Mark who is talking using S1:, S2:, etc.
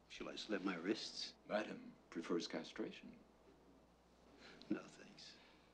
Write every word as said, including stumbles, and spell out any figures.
S1: Shall I slit my wrists?
S2: Madam prefers castration.